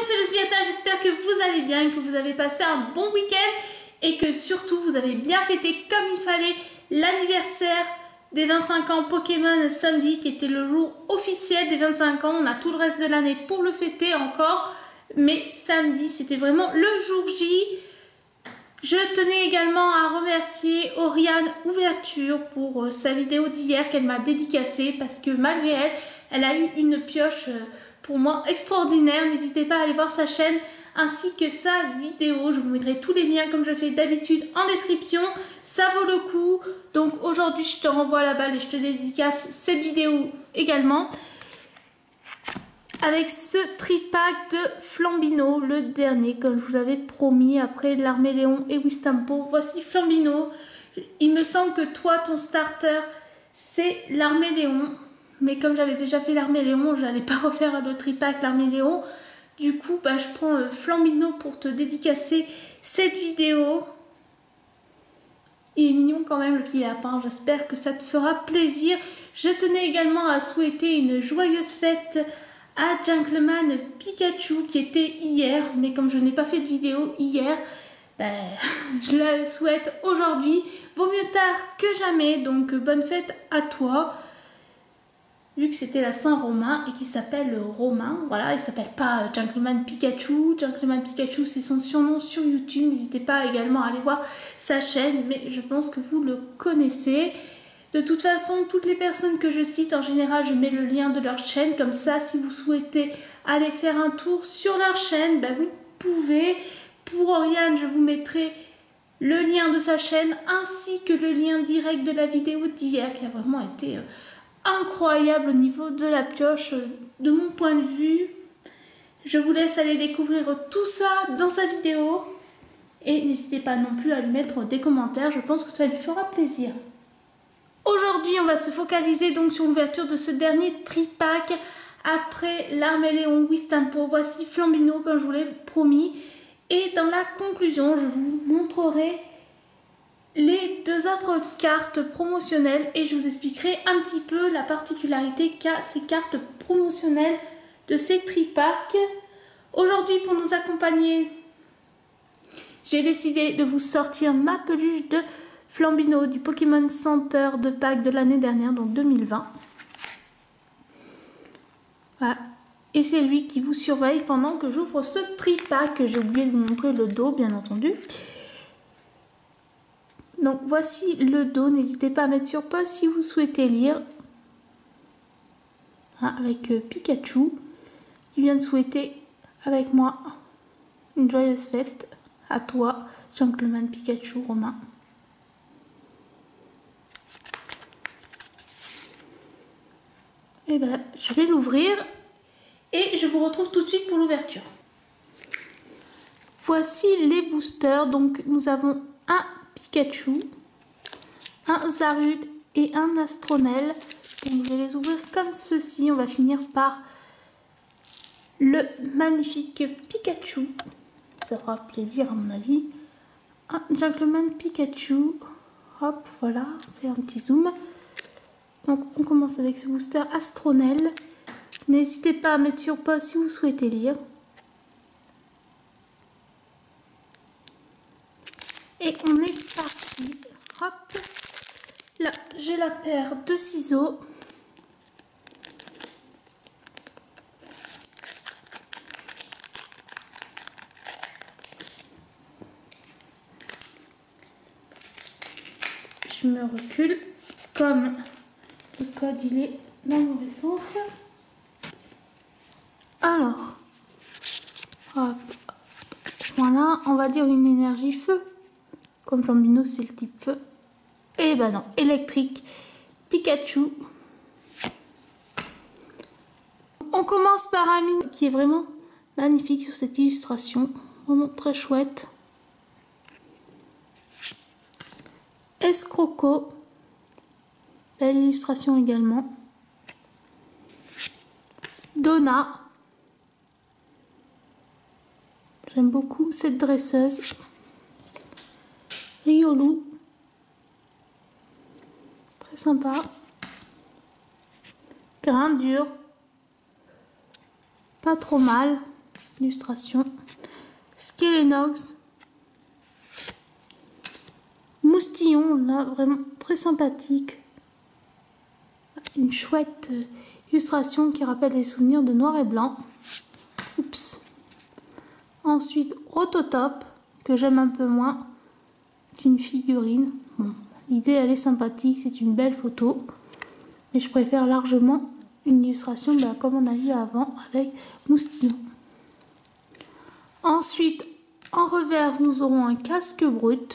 c'est Luciata, j'espère que vous allez bien, que vous avez passé un bon week-end et que surtout vous avez bien fêté comme il fallait l'anniversaire des 25 ans Pokémon samedi qui était le jour officiel des 25 ans. On a tout le reste de l'année pour le fêter encore, mais samedi c'était vraiment le jour J. Je tenais également à remercier Oriane Ouverture pour sa vidéo d'hier qu'elle m'a dédicacée parce que malgré elle, elle a eu une pioche pour moi extraordinaire. N'hésitez pas à aller voir sa chaîne ainsi que sa vidéo. Je vous mettrai tous les liens comme je fais d'habitude en description. Ça vaut le coup. Donc aujourd'hui, je te renvoie la balle et je te dédicace cette vidéo également. Avec ce tripack de Flambino, le dernier, comme je vous l'avais promis, après l'Arméléon et Wistampo. Voici Flambino. Il me semble que toi, ton starter, c'est l'Arméléon. Mais comme j'avais déjà fait l'Arméléon, je n'allais pas refaire le tripack l'Arméléon. Du coup, je prends Flambino pour te dédicacer cette vidéo. Il est mignon quand même le petit lapin, j'espère que ça te fera plaisir. Je tenais également à souhaiter une joyeuse fête à Gentleman Pikachu qui était hier, mais comme je n'ai pas fait de vidéo hier, je la souhaite aujourd'hui. Vaut mieux tard que jamais, donc bonne fête à toi. Vu que c'était la Saint-Romain et qu'il s'appelle Romain, voilà, il s'appelle pas Gentleman Pikachu. Gentleman Pikachu, c'est son surnom sur YouTube. N'hésitez pas également à aller voir sa chaîne, mais je pense que vous le connaissez. De toute façon, toutes les personnes que je cite, en général, je mets le lien de leur chaîne. Comme ça, si vous souhaitez aller faire un tour sur leur chaîne, vous pouvez. Pour Oriane, je vous mettrai le lien de sa chaîne ainsi que le lien direct de la vidéo d'hier qui a vraiment été incroyable au niveau de la pioche de mon point de vue. Je vous laisse aller découvrir tout ça dans sa vidéo. Et n'hésitez pas non plus à lui mettre des commentaires. Je pense que ça lui fera plaisir. Aujourd'hui, on va se focaliser donc sur l'ouverture de ce dernier tripack après l'Arméléon Wistampo. Voici Flambino comme je vous l'ai promis. Et dans la conclusion, je vous montrerai les deux autres cartes promotionnelles et je vous expliquerai un petit peu la particularité qu'a ces cartes promotionnelles de ces tripacks. Aujourd'hui, pour nous accompagner, j'ai décidé de vous sortir ma peluche de Flambino du Pokémon Center de pack de l'année dernière, donc 2020. Voilà. Et c'est lui qui vous surveille pendant que j'ouvre ce tripack. J'ai oublié de vous montrer le dos, bien entendu. Donc voici le dos. N'hésitez pas à mettre sur pause si vous souhaitez lire. Avec Pikachu qui vient de souhaiter avec moi une joyeuse fête à toi, Gentleman Pikachu Romain. Et je vais l'ouvrir et je vous retrouve tout de suite pour l'ouverture. Voici les boosters. Donc nous avons un Pikachu, un Zarude et un Astronel. Donc, je vais les ouvrir comme ceci. On va finir par le magnifique Pikachu. Ça fera plaisir à mon avis. Un Gentleman Pikachu. Hop, voilà. On fait un petit zoom. Donc on commence avec ce booster Astronel. N'hésitez pas à mettre sur pause si vous souhaitez lire. Et on est parti. Hop. Là, j'ai la paire de ciseaux. Je me recule comme le code il est dans le mauvais sens. Alors, hop, voilà, on va dire une énergie feu. Comme Flambino, c'est le type feu. Et non, électrique, Pikachu. On commence par un mini qui est vraiment magnifique sur cette illustration. Vraiment très chouette. Escroco. Belle illustration également. Donna. J'aime beaucoup cette dresseuse. Riolu. Très sympa. Grain dur. Pas trop mal. illustration. Skelenox. Moustillon, là, vraiment très sympathique. Une chouette illustration qui rappelle les souvenirs de noir et blanc. Oups. Ensuite, Rototop, que j'aime un peu moins. C'est une figurine. Bon, l'idée, elle est sympathique, c'est une belle photo. Mais je préfère largement une illustration comme on a vu avant avec Moustillon. Ensuite, en revers, nous aurons un casque brut.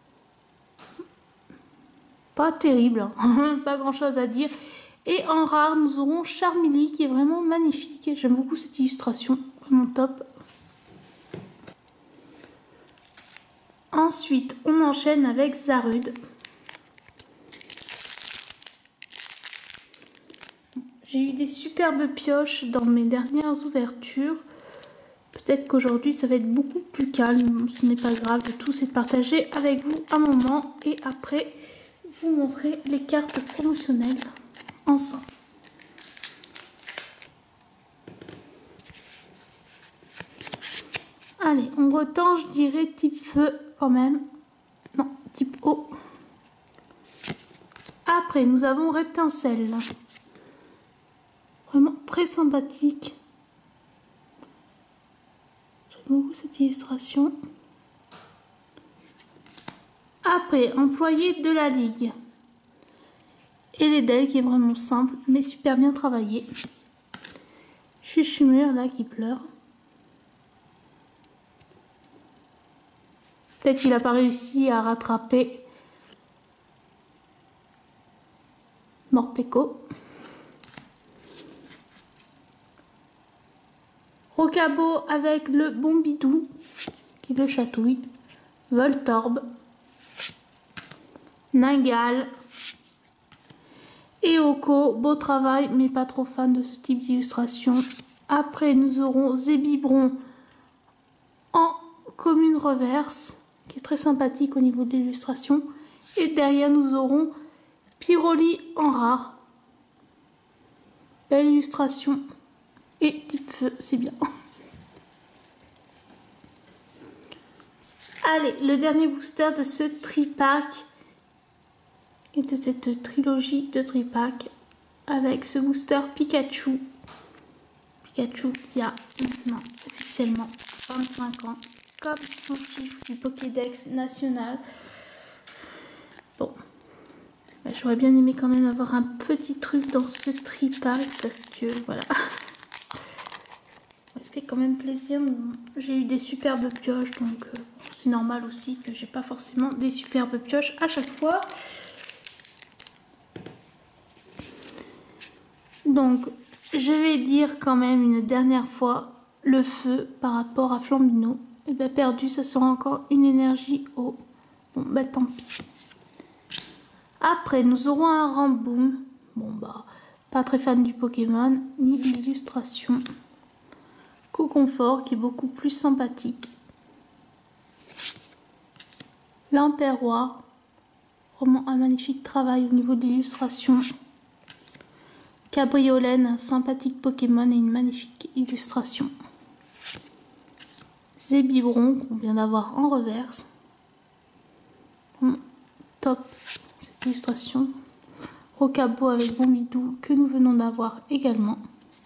Pas terrible, hein. Pas grand chose à dire. Et en rare, nous aurons Charmilly qui est vraiment magnifique. J'aime beaucoup cette illustration, vraiment top. Ensuite, on enchaîne avec Zarude. J'ai eu des superbes pioches dans mes dernières ouvertures. Peut-être qu'aujourd'hui, ça va être beaucoup plus calme. Ce n'est pas grave, le tout c'est de partager avec vous un moment et après, vous montrer les cartes promotionnelles ensemble. Allez, on retend, je dirais, type feu quand même. Non, type eau. Après, nous avons Reptincelle. Vraiment très sympathique. J'aime beaucoup cette illustration. Après, employé de la Ligue. Et l'Edel qui est vraiment simple, mais super bien travaillé. Chuchumur là qui pleure. Peut-être qu'il n'a pas réussi à rattraper Morpeko. Rocabo avec le Bombidou qui le chatouille. Voltorb. Ningal. Eoko, beau travail, mais pas trop fan de ce type d'illustration. Après, nous aurons Zébibron en commune reverse, qui est très sympathique au niveau de l'illustration. Et derrière, nous aurons Pyroli en rare. Belle illustration. Et type feu, c'est bien. Allez, le dernier booster de ce tripack et de cette trilogie de tripack avec ce booster Pikachu. Pikachu qui a maintenant officiellement 25 ans, comme son chiffre du Pokédex national. Bon, j'aurais bien aimé quand même avoir un petit truc dans ce tripack parce que voilà. Ça fait quand même plaisir. J'ai eu des superbes pioches, donc c'est normal aussi que j'ai pas forcément des superbes pioches à chaque fois. Donc, je vais dire quand même une dernière fois le feu par rapport à Flambino. Et bien perdu, ça sera encore une énergie haut. Bon, bah tant pis. Après, nous aurons un Ramboom. Bon, bah, pas très fan du Pokémon, ni de l'illustration. Coconfort, qui est beaucoup plus sympathique. L'Emperroir. Vraiment un magnifique travail au niveau de l'illustration. Cabriolène, un sympathique Pokémon et une magnifique illustration. Zébibron, qu'on vient d'avoir en reverse. Top, cette illustration. Rocabo avec Bombidou, que nous venons d'avoir également.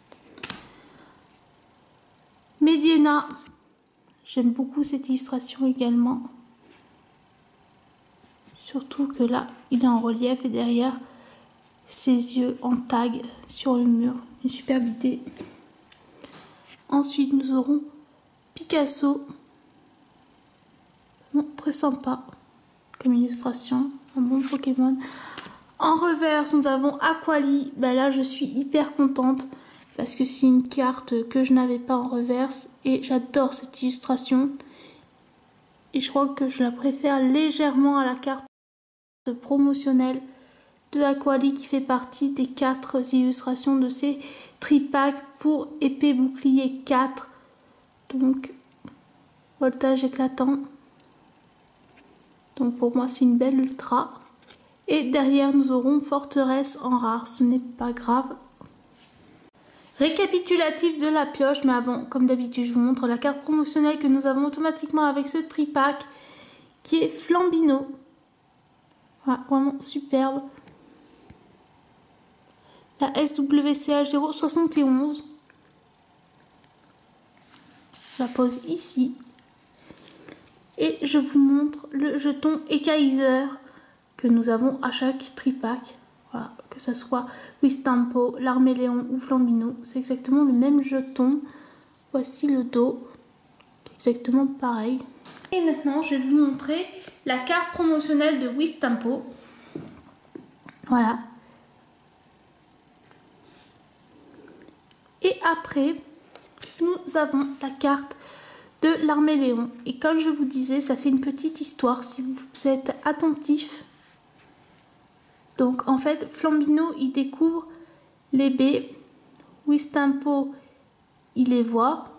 Mediena, j'aime beaucoup cette illustration également. Surtout que là, il est en relief et derrière, ses yeux en tag sur le mur. Une superbe idée. Ensuite, nous aurons Picasso. Bon, très sympa comme illustration. Un bon Pokémon. En reverse, nous avons Aquali. Ben là, je suis hyper contente parce que c'est une carte que je n'avais pas en reverse et j'adore cette illustration. Et je crois que je la préfère légèrement à la carte promotionnelle de Aquali qui fait partie des 4 illustrations de ces tripacks pour épée bouclier 4. Donc, voltage éclatant. Donc pour moi, c'est une belle ultra. Et derrière, nous aurons forteresse en rare. Ce n'est pas grave. Récapitulatif de la pioche, mais avant, comme d'habitude, je vous montre la carte promotionnelle que nous avons automatiquement avec ce tripack qui est Flambino. Voilà, vraiment superbe. La SWCH 071. Je la pose ici. Et je vous montre le jeton Ekaiser que nous avons à chaque tripack. Voilà, que ce soit Wistampo, l'Arméléon ou Flambino, c'est exactement le même jeton. Voici le dos, exactement pareil. Et maintenant, je vais vous montrer la carte promotionnelle de Wistampo. Voilà. Et après, nous avons la carte de l'Arméléon. Et comme je vous disais, ça fait une petite histoire si vous êtes attentif. Donc en fait, Flambino, il découvre les baies. Wistampo, il les voit.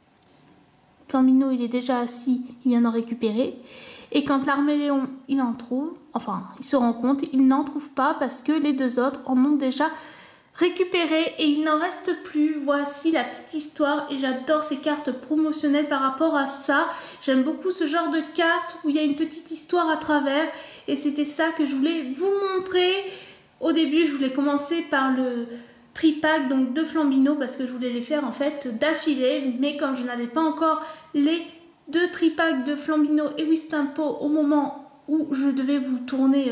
Flambino, il est déjà assis, il vient d'en récupérer. Et quand l'Arméléon, il en trouve, enfin, il se rend compte, il n'en trouve pas parce que les deux autres en ont déjà récupéré et il n'en reste plus. Voici la petite histoire et j'adore ces cartes promotionnelles par rapport à ça. J'aime beaucoup ce genre de cartes où il y a une petite histoire à travers et c'était ça que je voulais vous montrer. Au début, je voulais commencer par le tripack donc de Flambino parce que je voulais les faire en fait d'affilée, mais comme je n'avais pas encore les deux tripacks de Flambino et Wistampo au moment où je devais vous tourner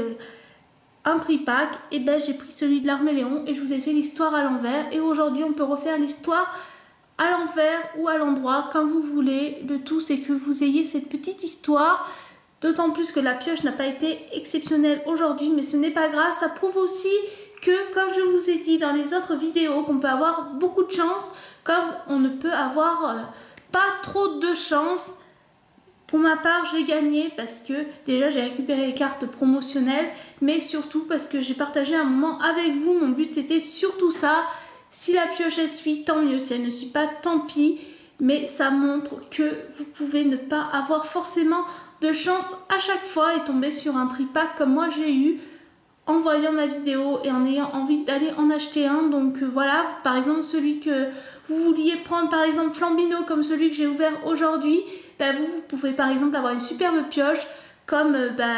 un tripack, et ben j'ai pris celui de l'Arméléon et je vous ai fait l'histoire à l'envers. Et aujourd'hui on peut refaire l'histoire à l'envers ou à l'endroit comme vous voulez. Le tout c'est que vous ayez cette petite histoire, d'autant plus que la pioche n'a pas été exceptionnelle aujourd'hui, mais ce n'est pas grave. Ça prouve aussi que, comme je vous ai dit dans les autres vidéos, qu'on peut avoir beaucoup de chance comme on ne peut avoir pas trop de chance. Pour ma part, j'ai gagné parce que déjà j'ai récupéré les cartes promotionnelles, mais surtout parce que j'ai partagé un moment avec vous. Mon but c'était surtout ça. Si la pioche elle suit, tant mieux. Si elle ne suit pas, tant pis. Mais ça montre que vous pouvez ne pas avoir forcément de chance à chaque fois et tomber sur un tripack comme moi j'ai eu en voyant ma vidéo et en ayant envie d'aller en acheter un. Donc voilà, par exemple celui que vous vouliez prendre, par exemple Flambino comme celui que j'ai ouvert aujourd'hui, ben vous pouvez par exemple avoir une superbe pioche comme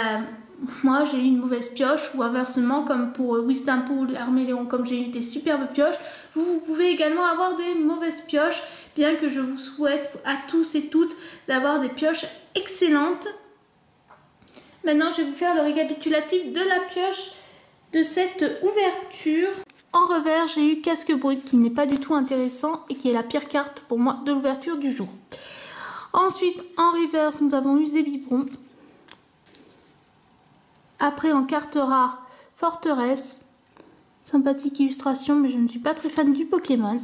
moi j'ai eu une mauvaise pioche, ou inversement comme pour Wistampo ou l'Arméléon comme j'ai eu des superbes pioches. Vous pouvez également avoir des mauvaises pioches, bien que je vous souhaite à tous et toutes d'avoir des pioches excellentes. Maintenant je vais vous faire le récapitulatif de la pioche de cette ouverture. En revers, j'ai eu Casque Brut qui n'est pas du tout intéressant et qui est la pire carte pour moi de l'ouverture du jour. Ensuite, en reverse, nous avons eu Zébibron. Après, en carte rare, Forteresse. Sympathique illustration, mais je ne suis pas très fan du Pokémon.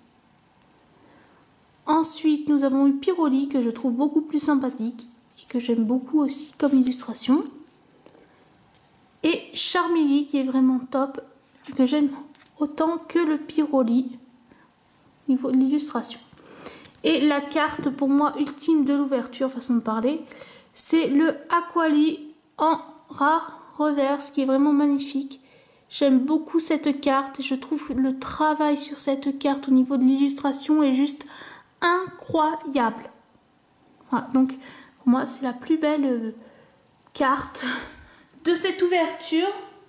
Ensuite, nous avons eu Pyroli, que je trouve beaucoup plus sympathique et que j'aime beaucoup aussi comme illustration. Et Charmilly, qui est vraiment top, que j'aime autant que le Pyroli au niveau de l'illustration. Et la carte pour moi ultime de l'ouverture, façon de parler, c'est le Aquali en rare reverse qui est vraiment magnifique. J'aime beaucoup cette carte et je trouve le travail sur cette carte au niveau de l'illustration est juste incroyable. Voilà, donc pour moi c'est la plus belle carte de cette ouverture.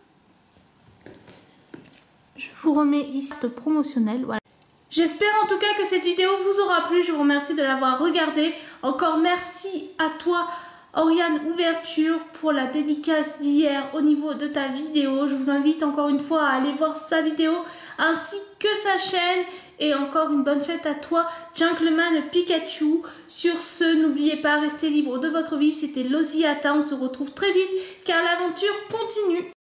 Je vous remets ici de promotionnel. Voilà. J'espère en tout cas que cette vidéo vous aura plu. Je vous remercie de l'avoir regardée. Encore merci à toi, Oriane Ouverture, pour la dédicace d'hier au niveau de ta vidéo. Je vous invite encore une fois à aller voir sa vidéo ainsi que sa chaîne. Et encore une bonne fête à toi, Gentleman Pikachu. Sur ce, n'oubliez pas, restez libre de votre vie. C'était Losiata. On se retrouve très vite car l'aventure continue.